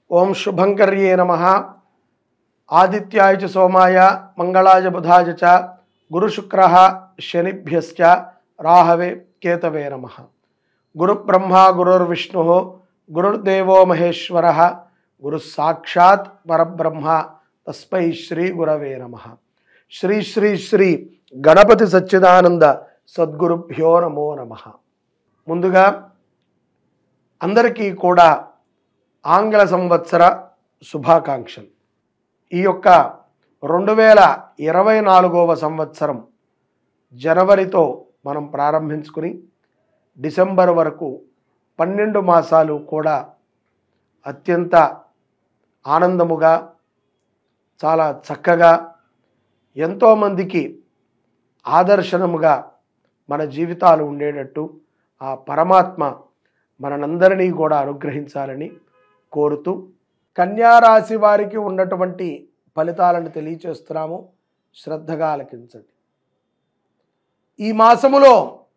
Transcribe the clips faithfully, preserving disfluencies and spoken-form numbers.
ओं शुभंकर्ये नमः। आदित्याय च सोमाय मंगलाय बुधाय च गुरुशुक्रः शनिभ्यश्च राहवे केतवे नमः। गुरुब्रह्मा गुरुर्विष्णुः गुरुर्देवो महेश्वरः गुरुस्साक्षात् परब्रह्म तस्मै श्री गुरवे नमः। श्री श्री श्री गणपति सच्चिदानंद सद्गुरुभ्यो नमो नमः। ముందుగా అందరికీ కూడా ఆంగ్ల సంవత్సర శుభాకాంక్షలు। ఈ యొక్క రెండు వేల ఇరవై నాలుగవ సంవత్సరం జనవరితో మనం ప్రారంభించుకుని డిసెంబర్ వరకు పన్నెండు మాసాలు కూడా అత్యంత ఆనందముగా చాలా చక్కగా ఎంతో మందికి ఆదర్శనముగా మన జీవితాలు ఉండేటట్టు ఆ పరమాత్మ మనందరినీ కూడా అనుగ్రహించాలని కోరుతూ కన్యా రాశి వారికి ఉన్నటువంటి ఫలితాలను తెలియచేస్తున్నాము, శ్రద్ధగా ఆలకించండి। ఈ మాసములో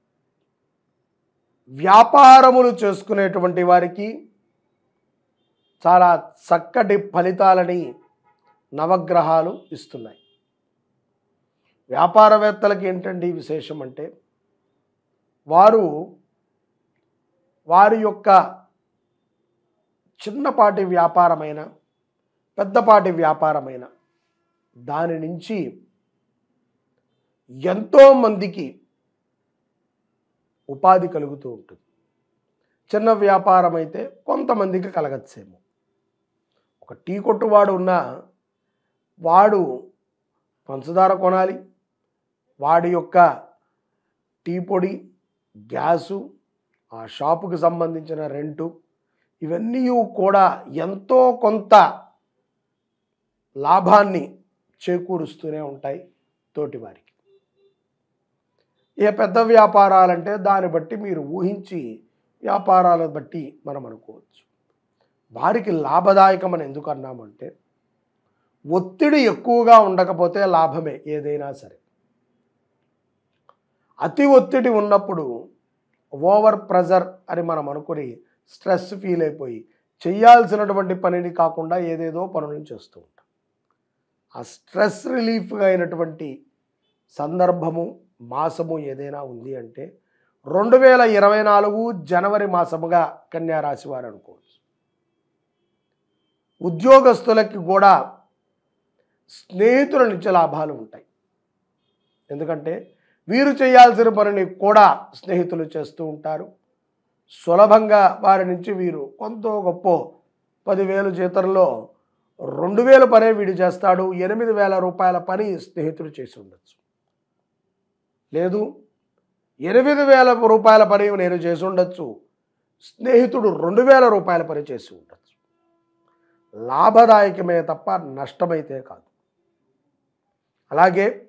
వ్యాపారములు చేసుకునేటువంటి వారికి చాలా చక్కటి ఫలితాలని నవగ్రహాలు ఇస్తున్నాయి। వ్యాపారవేత్తలకి ఏంటండి విశేషం అంటే వారు వారి యొక్క చిన్నపాటి వ్యాపారమైన పెద్దపాటి వ్యాపారమైన దాని నుంచి ఎంతో మందికి ఉపాధి కలుగుతూ ఉంటుంది। చిన్న వ్యాపారం అయితే కొంతమందికి కలగచ్చేమో। ఒక టీ కొట్టువాడు ఉన్నా వాడు పంచదార కొనాలి, వాడి యొక్క టీ పొడి, గ్యాసు, ఆ షాపుకి సంబంధించిన రెంటు, ఇవన్నీ కూడా ఎంతో కొంత లాభాన్ని చేకూరుస్తూనే ఉంటాయి తోటివారికి। ఏ పెద్ద వ్యాపారాలంటే దాన్ని బట్టి మీరు ఊహించి వ్యాపారాలను బట్టి మనం అనుకోవచ్చు। వారికి లాభదాయకమని ఎందుకు అన్నామంటే ఒత్తిడి ఎక్కువగా ఉండకపోతే లాభమే ఏదైనా సరే। అతి ఒత్తిడి ఉన్నప్పుడు ఓవర్ ప్రెజర్ అని మనం అనుకుని స్ట్రెస్ ఫీల్ అయిపోయి చేయాల్సినటువంటి పనిని కాకుండా ఏదేదో పనులను చేస్తూ ఉంటాం। ఆ స్ట్రెస్ రిలీఫ్గా అయినటువంటి సందర్భము మాసము ఏదైనా ఉంది అంటే రెండు వేల ఇరవై నాలుగు జనవరి మాసముగా కన్యా రాశి వారు అనుకోవచ్చు। ఉద్యోగస్తులకి కూడా స్నేహితుల నుంచి లాభాలు ఉంటాయి, ఎందుకంటే వీరు చేయాల్సిన పనిని కూడా స్నేహితులు చేస్తూ ఉంటారు। సులభంగా వారి నుంచి వీరు కొంత గొప్ప పదివేలు జీతంలో రెండు వేల పనే వీడు చేస్తాడు, ఎనిమిది వేల రూపాయల పని స్నేహితుడు చేసి ఉండొచ్చు। లేదు ఎనిమిది వేల రూపాయల పని నేను చేసి ఉండొచ్చు, స్నేహితుడు రెండు వేల రూపాయల పని చేసి ఉండొచ్చు। లాభదాయకమే తప్ప నష్టమైతే కాదు। అలాగే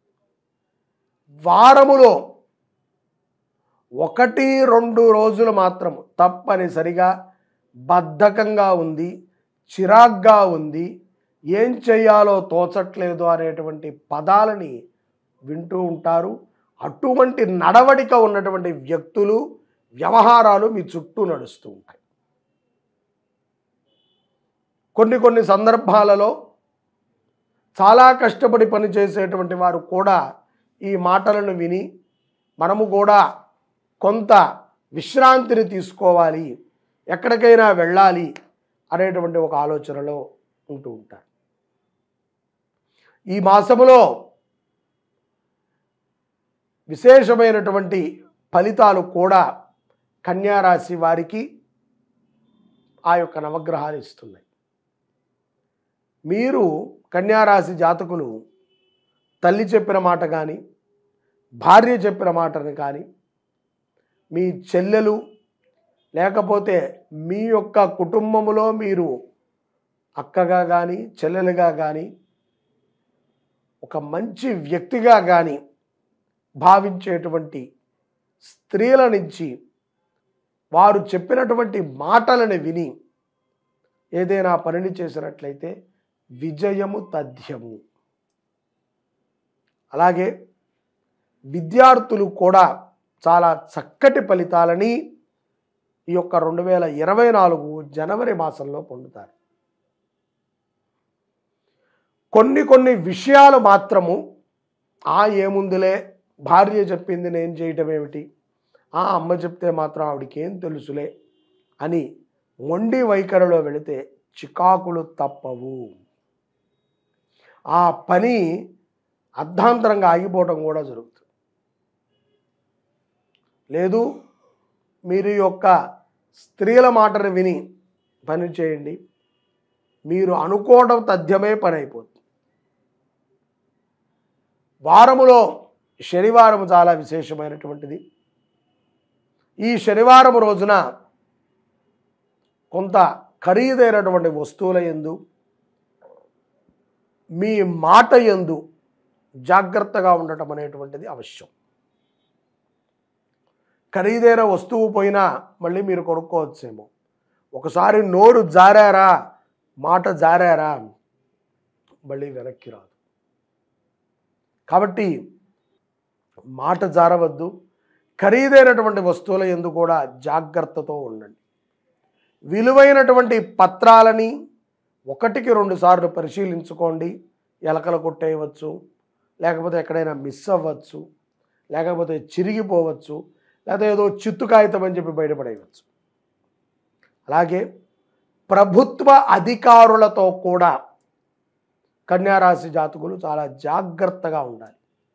వారములో ఒకటి రెండు రోజులు మాత్రం తప్పనిసరిగా బద్ధకంగా ఉంది, చిరాగ్గా ఉంది, ఏం చేయాలో తోచట్లేదు అనేటువంటి పదాలని వింటూ ఉంటారు। అటువంటి నడవడిక ఉన్నటువంటి వ్యక్తులు వ్యవహారాలు మీ చుట్టూ నడుస్తూ ఉంటాయి। కొన్ని కొన్ని సందర్భాలలో చాలా కష్టపడి పనిచేసేటువంటి వారు కూడా ఈ మాటలను విని మనము కూడా కొంత విశ్రాంతిని తీసుకోవాలి, ఎక్కడికైనా వెళ్ళాలి అనేటువంటి ఒక ఆలోచనలో ఉంటూ ఉంటారు। ఈ మాసములో విశేషమైనటువంటి ఫలితాలు కూడా కన్యా రాశి వారికి ఆ యొక్క నవగ్రహాలు ఇస్తున్నాయి। మీరు కన్యా రాశి జాతకులు తల్లి చెప్పిన మాట కానీ భార్య చెప్పిన మాటని కానీ మీ చెల్లెలు లేకపోతే మీ యొక్క కుటుంబములో మీరు అక్కగా కానీ చెల్లెలుగా కానీ ఒక మంచి వ్యక్తిగా కానీ భావించేటువంటి స్త్రీల నుంచి వారు చెప్పినటువంటి మాటలను విని ఏదైనా పనిని చేసినట్లయితే విజయము తథ్యము। అలాగే విద్యార్థులు కూడా చాలా చక్కటి ఫలితాలని ఈ యొక్క రెండు వేల ఇరవై నాలుగు జనవరి మాసంలో పొందుతారు। కొన్ని కొన్ని విషయాలు మాత్రము ఆ ఏముందిలే, భార్య చెప్పింది నేను చేయటం ఏమిటి, ఆ అమ్మ చెప్తే మాత్రం ఆవిడికి ఏం తెలుసులే అని మొండి వైఖరిలో వెళితే చికాకులు తప్పవు. ఆ పని అర్ధాంతరంగా ఆగిపోవడం కూడా జరుగుతుంది. లేదు, మీరు యొక్క స్త్రీల మాటను విని పని చేయండి, మీరు అనుకోవడం తథ్యమే పని అయిపోతుంది. వారములో శనివారం చాలా విశేషమైనటువంటిది. ఈ శనివారం రోజున కొంత ఖరీదైనటువంటి వస్తువుల యందు, మీ మాట యందు జాగ్రత్తగా ఉండటం అనేటువంటిది అవశ్యం. ఖరీదైన వస్తువు పోయినా మళ్ళీ మీరు కొనుక్కోవచ్చేమో. ఒకసారి నోరు జారారా, మాట జారారా, మళ్ళీ వెనక్కి రాదు. కాబట్టి మాట జారవద్దు. ఖరీదైనటువంటి వస్తువుల యందు కూడా జాగ్రత్తతో ఉండండి. విలువైనటువంటి పత్రాలని ఒకటికి రెండు సార్లు పరిశీలించుకోండి. ఎలకలు కొట్టేయవచ్చు, లేకపోతే ఎక్కడైనా మిస్ అవ్వచ్చు, లేకపోతే చిరిగిపోవచ్చు, లేదా ఏదో చిత్తు కాగితం అని చెప్పి బయటపడేయవచ్చు. అలాగే ప్రభుత్వ అధికారులతో కూడా కన్యారాశి జాతకులు చాలా జాగ్రత్తగా ఉండాలి.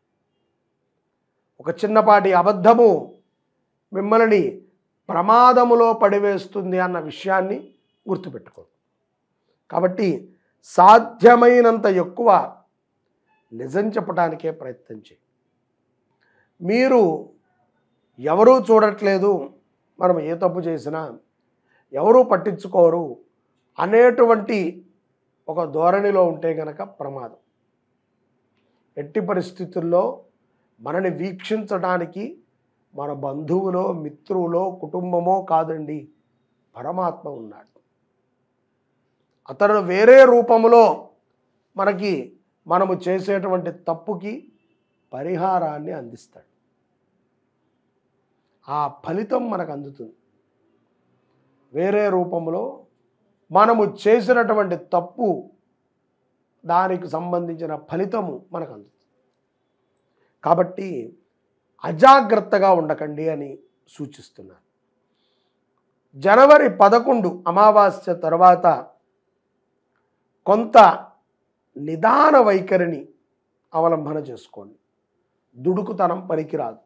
ఒక చిన్నపాటి అబద్ధము మిమ్మల్ని ప్రమాదములో పడివేస్తుంది అన్న విషయాన్ని గుర్తుపెట్టుకోండి. కాబట్టి సాధ్యమైనంత ఎక్కువ నిజం చెప్పడానికే ప్రయత్నం చేయండి. మీరు ఎవరూ చూడట్లేదు, మనం ఏ తప్పు చేసినా ఎవరూ పట్టించుకోరు అనేటువంటి ఒక ధోరణిలో ఉంటే గనక ప్రమాదం. ఎట్టి పరిస్థితుల్లో మనని వీక్షించడానికి మన బంధువులో, మిత్రులో, కుటుంబమో కాదండి, పరమాత్మ ఉన్నాడు. అతను వేరే రూపంలో మనకి మనము చేసేటువంటి తప్పుకి పరిహారాన్ని అందిస్తాడు. ఆ ఫలితం మనకు అందుతుంది. వేరే రూపంలో మనము చేసినటువంటి తప్పు, దానికి సంబంధించిన ఫలితము మనకు అందుతుంది. కాబట్టి అజాగ్రత్తగా ఉండకండి అని సూచిస్తున్నాను. జనవరి పదకొండు అమావాస్య తర్వాత కొంత నిదాన వైఖరిని అవలంబన చేసుకోండి. దుడుకుతనం పనికిరాదు.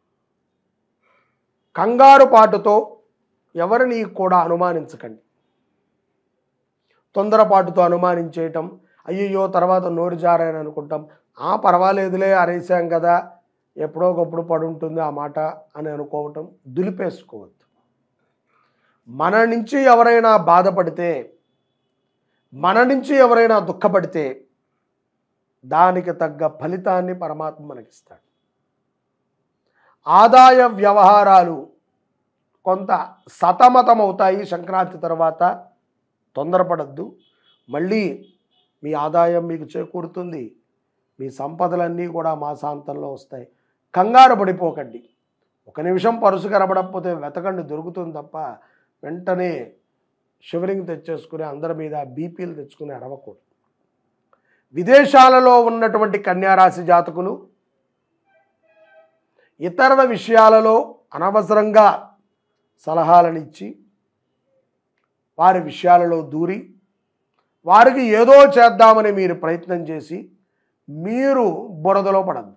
కంగారు పాటుతో ఎవరిని కూడా అనుమానించకండి. తొందరపాటుతో అనుమానించేయటం, అయ్యయ్యో తర్వాత నోరు జారని అనుకుంటాం, ఆ పర్వాలేదులే అరేసాం కదా, ఎప్పుడో ఒకప్పుడు పడుంటుంది ఆ మాట అని అనుకోవటం, దులిపేసుకోవద్దు. మన నుంచి ఎవరైనా బాధపడితే, మన నుంచి ఎవరైనా దుఃఖపడితే దానికి తగ్గ ఫలితాన్ని పరమాత్మ మనకిస్తాడు. ఆదాయ వ్యవహారాలు కొంత సతమతమవుతాయి సంక్రాంతి తర్వాత. తొందరపడద్దు. మళ్ళీ మీ ఆదాయం మీకు చేకూరుతుంది. మీ సంపదలన్నీ కూడా మాసాంతంలో వస్తాయి. కంగారు పడిపోకండి. ఒక నిమిషం పరుసు కనబడకపోతే వెతకండి, దొరుకుతుంది తప్ప వెంటనే షివరింగ్ తెచ్చేసుకుని అందరి మీద బీపీలు తెచ్చుకుని అరవకూడదు. విదేశాలలో ఉన్నటువంటి కన్యారాశి జాతకులు ఇతర విషయాలలో అనవసరంగా సలహాలను ఇచ్చి వారి విషయాలలో దూరి వారికి ఏదో చేద్దామని మీరు ప్రయత్నం చేసి మీరు బురదలో పడద్దు.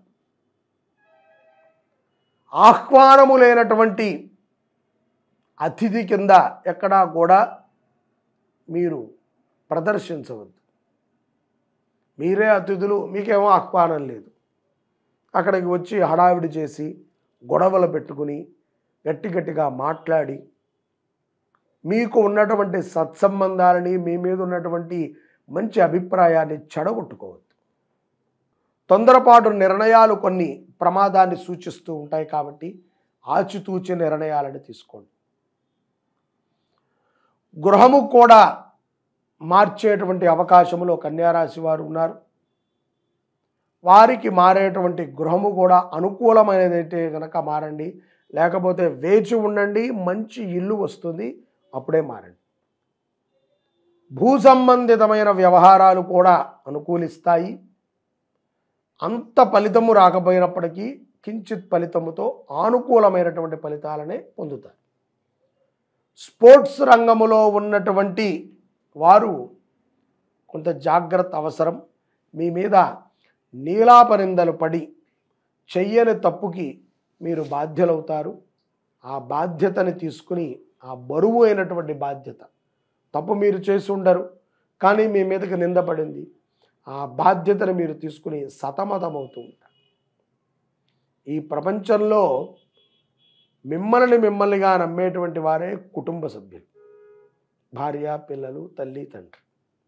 ఆహ్వానము లేనటువంటి అతిథి కింద ఎక్కడా కూడా మీరు ప్రదర్శించవద్దు. మీరే అతిథులు, మీకేమో ఆహ్వానం లేదు. అక్కడికి వచ్చి హడావిడి చేసి గొడవలు పెట్టుకుని గట్టి గట్టిగా మాట్లాడి మీకు ఉన్నటువంటి సత్సంబంధాలని, మీ మీద ఉన్నటువంటి మంచి అభిప్రాయాన్ని చెడగొట్టుకోవద్దు. తొందరపాటు నిర్ణయాలు కొన్ని ప్రమాదాన్ని సూచిస్తూ ఉంటాయి. కాబట్టి ఆచితూచి నిర్ణయాలను తీసుకోండి. గృహము కూడా మార్చేటువంటి అవకాశములో కన్యారాశి వారు ఉన్నారు. వారికి మారేటువంటి గృహము కూడా అనుకూలమైనదైతే కనుక మారండి, లేకపోతే వేచి ఉండండి. మంచి ఇల్లు వస్తుంది, అప్పుడే మారండి. భూ సంబంధితమైన వ్యవహారాలు కూడా అనుకూలిస్తాయి. అంత ఫలితము రాకపోయినప్పటికీ కించిత్ ఫలితముతో ఆనుకూలమైనటువంటి ఫలితాలనే పొందుతారు. స్పోర్ట్స్ రంగములో ఉన్నటువంటి వారు కొంత జాగ్రత్త అవసరం. మీ మీద నీలాపనిందలు పడి చెయ్యని తప్పుకి మీరు బాధ్యులవుతారు. ఆ బాధ్యతని తీసుకుని, ఆ బరువు అయినటువంటి బాధ్యత, తప్పు మీరు చేసి ఉండరు కానీ మీ మీదకి నిందపడింది, ఆ బాధ్యతను మీరు తీసుకుని సతమతమవుతూ ఉంటారు. ఈ ప్రపంచంలో మిమ్మల్ని మిమ్మల్నిగా నమ్మేటువంటి వారే కుటుంబ సభ్యులు, భార్య, పిల్లలు, తల్లి, తండ్రి.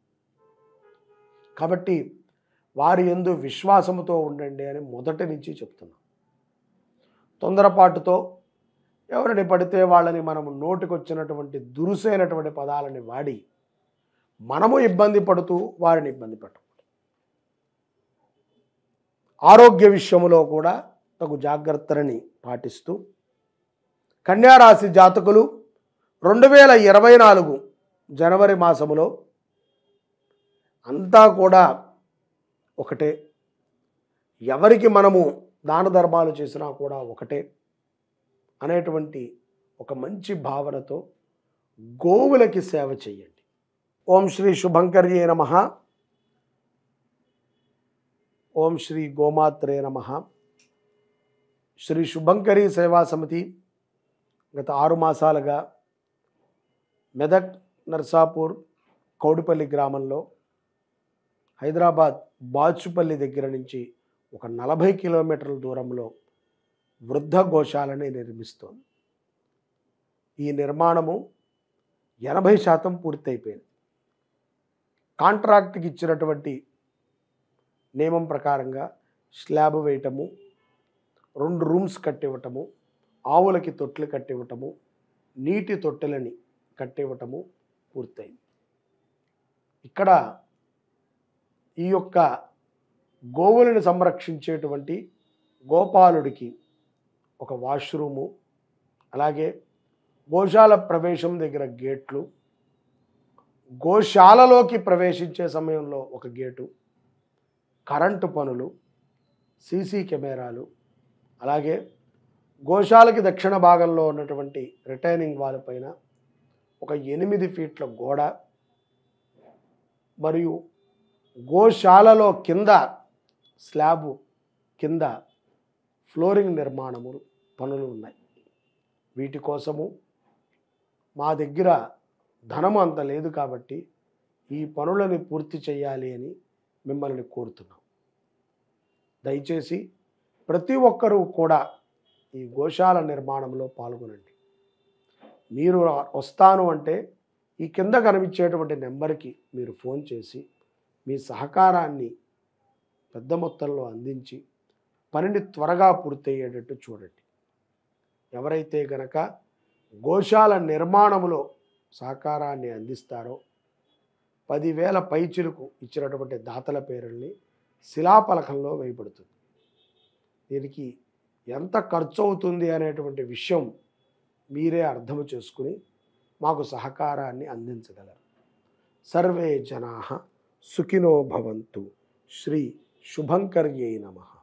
కాబట్టి వారి యందు విశ్వాసముతో ఉండండి అని మొదటి నుంచి చెప్తున్నాం. తొందరపాటుతో ఎవరిని పడితే వాళ్ళని మనము నోటికొచ్చినటువంటి దురుసైనటువంటి పదాలని వాడి మనము ఇబ్బంది పడుతూ వారిని ఇబ్బంది పెట్టకూడదు. ఆరోగ్య విషయంలో కూడా తగు జాగ్రత్తలని పాటిస్తూ కన్యారాశి జాతకులు రెండు వేల ఇరవై నాలుగు జనవరి మాసములో అంతా కూడా ఒకటే, ఎవరికి మనము దాన ధర్మాలు చేసినా కూడా ఒకటే అనేటువంటి ఒక మంచి భావనతో గోవులకి సేవ చేయండి. ఓం శ్రీ శుభంకర్యే నమః. ఓం శ్రీ గోమాత్రే నమః. శ్రీ శుభంకరి సేవా సమితి గత ఆరు మాసాలుగా మెదక్, నర్సాపూర్, కౌడిపల్లి గ్రామంలో హైదరాబాద్ బాచుపల్లి దగ్గర నుంచి ఒక నలభై కిలోమీటర్ల దూరంలో వృద్ధ గోశాలని నిర్మిస్తోంది. ఈ నిర్మాణము ఎనభై శాతం పూర్తయిపోయింది. కాంట్రాక్ట్కి ఇచ్చినటువంటి నియమం ప్రకారంగా స్లాబ్ వేయటము, రెండు రూమ్స్ కట్టివ్వటము, ఆవులకి తొట్లు కట్టివ్వటము, నీటి తొట్టెలని కట్టివ్వటము పూర్తయింది. ఇక్కడ ఈ యొక్క గోవులను సంరక్షించేటువంటి గోపాలుడికి ఒక వాష్రూము, అలాగే గోశాల ప్రవేశం దగ్గర గేట్లు, గోశాలలోకి ప్రవేశించే సమయంలో ఒక గేటు, కరెంటు పనులు, సీసీ కెమెరాలు, అలాగే గోశాలకి దక్షిణ భాగంలో ఉన్నటువంటి రిటైనింగ్ వాల్ పైన ఒక ఎనిమిది ఫీట్ల గోడ, మరియు గోశాలలో కింద స్లాబు కింద ఫ్లోరింగ్ నిర్మాణములు పనులు ఉన్నాయి. వీటి కోసము మా దగ్గర ధనము అంత లేదు కాబట్టి ఈ పనులను పూర్తి చేయాలి అని మిమ్మల్ని కోరుతున్నాం. దయచేసి ప్రతి ఒక్కరూ కూడా ఈ గోశాల నిర్మాణంలో పాల్గొనండి. మీరు వస్తాను అంటే ఈ కింద కనిపించేటువంటి నెంబర్కి మీరు ఫోన్ చేసి మీ సహకారాన్ని పెద్ద మొత్తంలో అందించి పనిని త్వరగా పూర్తయ్యేటట్టు చూడండి. ఎవరైతే గనక గోశాల నిర్మాణములో సహకారాన్ని అందిస్తారో పదివేల పైచిలుకు ఇచ్చినటువంటి దాతల పేరుల్ని శిలాఫలకంలో వేయబడుతుంది. దీనికి ఎంత ఖర్చు అవుతుంది అనేటువంటి విషయం మీరే అర్థం చేసుకుని మాకు సహకారాన్ని అందించగలరు. సర్వే జనాః సుఖినో భవంతు. శ్రీ శుభంకర్యై నమః.